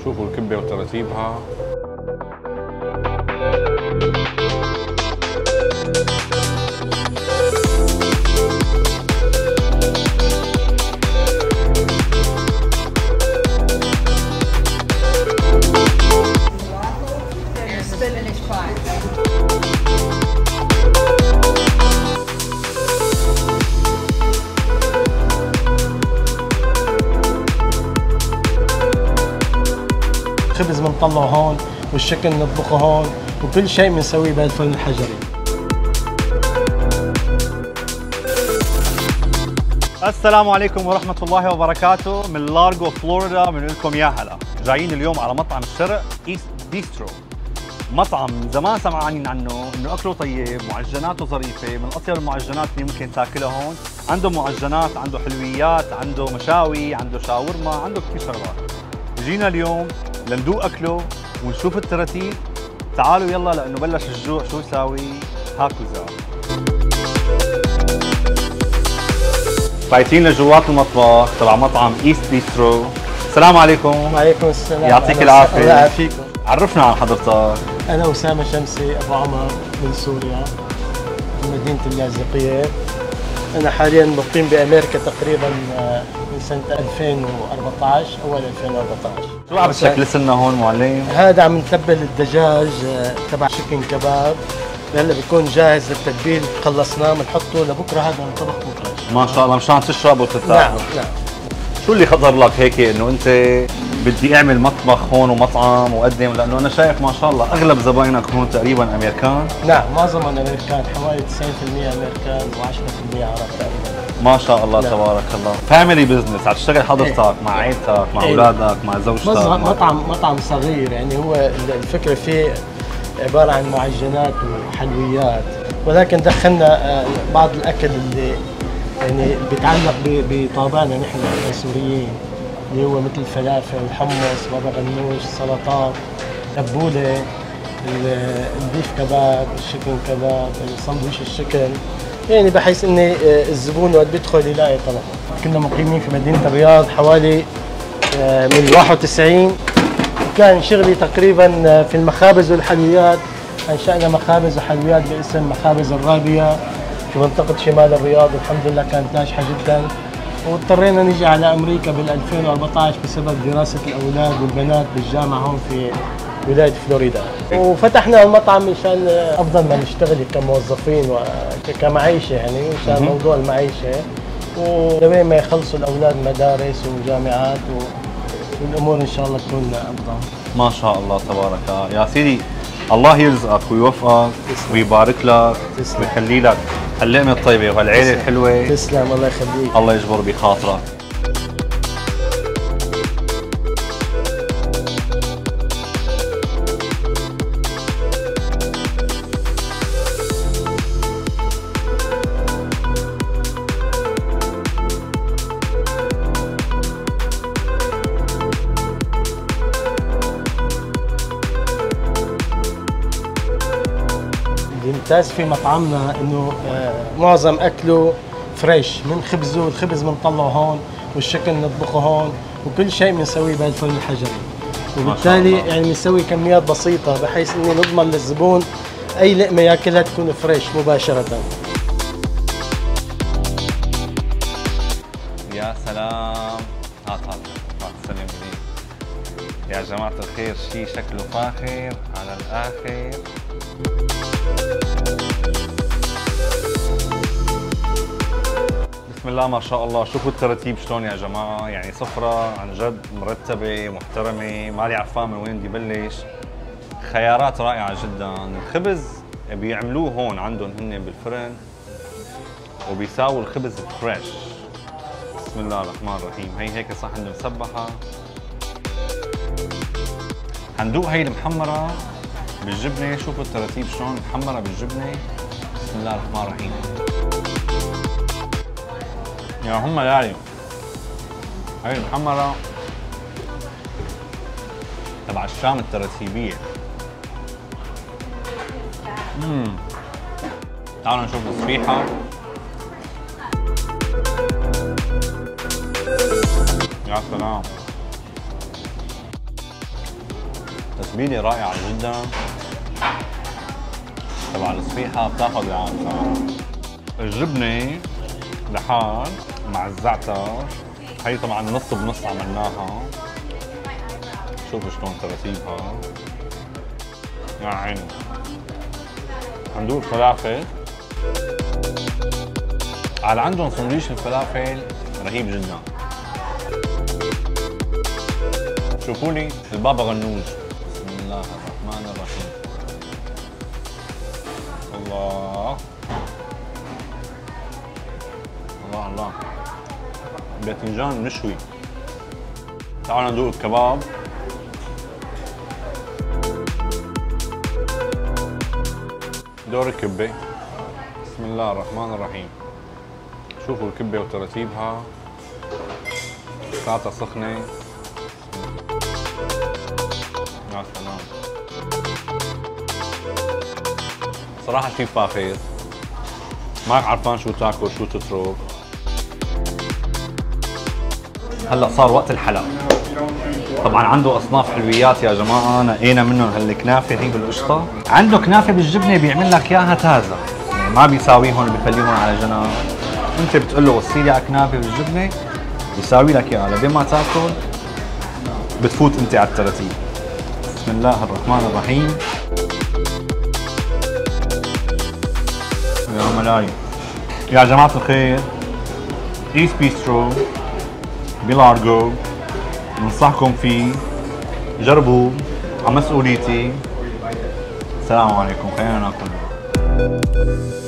شوفوا الكبة وتراتيبها. الخبز بنطلعه هون والشكل نطبخه هون وكل شيء بنسويه بهالفرن الحجري. السلام عليكم ورحمة الله وبركاته. من لارغو فلوريدا بنقول لكم يا هلا. جايين اليوم على مطعم الشرق ايست بيسترو. مطعم من زمان سمعانين عنه انه اكله طيب، معجناته ظريفة، من اطيب المعجنات اللي ممكن تاكلها هون. عنده معجنات، عنده حلويات، عنده مشاوي، عنده شاورما، عنده كثير شغلات. جينا اليوم لندوق اكله ونشوف التراتيب. تعالوا يلا لانه بلش الجوع. شو يساوي؟ هاكو زاو. فايتين لجوات المطبخ تبع مطعم ايست بيسترو. السلام عليكم. وعليكم السلام. يعطيك العافية. الله يعافيكم. عرفنا عن حضرتك. أنا أسامة شمسي أبو عمر من سوريا من مدينة اللاذقية. أنا حاليا مقيم بأمريكا تقريبا من سنة 2014 أول 2014. شو عم تشكل لنا هون معلم؟ هذا عم نتبل الدجاج تبع شيكن كباب. هلا بيكون جاهز للتتبيل، خلصناه بنحطه لبكره. هذا الطبخ بكره ما شاء الله مشان تشرب وترتاح. نعم نعم. شو اللي خطر لك هيك انه انت بدي اعمل مطبخ هون ومطعم واقدم؟ لانه انا شايف ما شاء الله اغلب زباينك هون تقريبا امريكان. نعم معظمهم امريكان، حوالي 90% امريكان و10% عرب تقريبا. ما شاء الله. نعم. تبارك الله. فاميلي بزنس، عم تشتغل حضرتك مع عائلتك مع اولادك مع زوجتك. مطعم صغير يعني. هو الفكره فيه عباره عن معجنات وحلويات، ولكن دخلنا بعض الاكل اللي يعني بيتعلق بطابعنا نحن كسوريين، اللي هو مثل الفلافل، الحمص، بابا غنوش، السلطات، تبوله، البيف كباب، الشيكن كباب، السندويش الشكل، يعني بحيث ان الزبون وقت بيدخل يلاقي طبعا. كنا مقيمين في مدينه الرياض حوالي من 91. كان شغلي تقريبا في المخابز والحلويات. انشأنا مخابز وحلويات باسم مخابز الرابيه في منطقة شمال الرياض، والحمد لله كانت ناجحة جدا. واضطرينا نيجي على أمريكا بال 2014 بسبب دراسة الأولاد والبنات بالجامعة هون في ولاية فلوريدا. وفتحنا المطعم مشان أفضل ما نشتغل كموظفين وكمعيشة يعني، مشان موضوع المعيشة، ولوين ما يخلصوا الأولاد مدارس وجامعات والأمور إن شاء الله تكون أفضل. ما شاء الله تبارك يا سيدي. الله يرزقك ويوفقك ويبارك لك ويخلي لك هاللقمه الطيبه وهالعيله الحلوه. تسلم الله يخليك. الله يجبر بخاطرك. الممتاز في مطعمنا انه معظم اكله فريش، من خبزه. الخبز بنطلعه هون والشكل نطبخه هون وكل شيء بنسويه بهالفرن الحجري، وبالتالي يعني بنسوي كميات بسيطه بحيث انه نضمن للزبون اي لقمه ياكلها تكون فريش مباشره. يا سلام. هات تسلم لي يا جماعه الخير. شيء شكله فاخر على الاخر. بسم الله ما شاء الله. شوفوا الترتيب شلون يا جماعه، يعني سفره عن جد مرتبه محترمه، مالي عرفان من وين بدي بلش. خيارات رائعه جدا. الخبز بيعملوه هون عندهم هن بالفرن وبيساووا الخبز فريش. بسم الله الرحمن الرحيم. هي هيك صحن مسبحه. هندوق هي المحمره بالجبنه. شوفوا الترتيب شلون محمره بالجبنه. بسم الله الرحمن الرحيم. يا هم لالي. هاي المحمره تبع الشام الترتيبيه. تعالوا نشوف الصفيحه. يا سلام. تتبيله رائعه جدا تبع الصفيحه، بتاخذ العالم. الجبنه لحال مع الزعتر، هي طبعا نص بنص عملناها. شوفوا شلون ترتيبها يا عيني. هندوق فلافل. على عندهم سندويش الفلافل رهيب جدا. شوفوا لي البابا غنوج. بسم الله الرحمن الرحيم. الله الله الله. باذنجان مشوي. تعالوا ندوق الكباب. دور الكبة. بسم الله الرحمن الرحيم. شوفوا الكبة وترتيبها. ساعتها سخنة. يا سلام. صراحة شيء فاخر. ماك عرفان شو تاكل شو تترك. هلا صار وقت الحلا. طبعا عنده اصناف حلويات يا جماعه، نقينا منهم هالكنافه هي بالقشطه، عنده كنافه بالجبنه بيعمل لك اياها تازه، يعني ما بيساويهم بيخليهم على جنب. انت بتقول له وصي لي كنافه بالجبنه بيساوي لك اياها، لبين ما تاكل بتفوت انت على الترتيب. بسم الله الرحمن الرحيم. يا ملايين يا جماعه الخير، ايست بيسترو بلارغو بنصحكم فيه، جربوه على مسؤوليتي. السلام عليكم، خلينا ناكل.